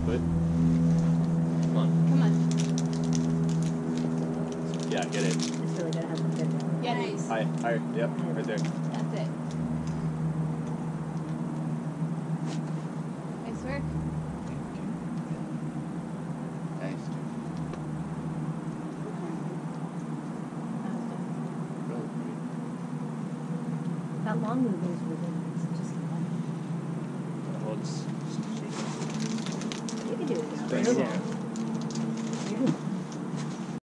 bud. Come on. Come on. Yeah, get it. It's really gonna have a good one. Yeah, Nice. High, higher. Yep, right there. that's it. Nice work. Nice. That long movement is really nice. Just fun. Well, it's You can do it. Thank you.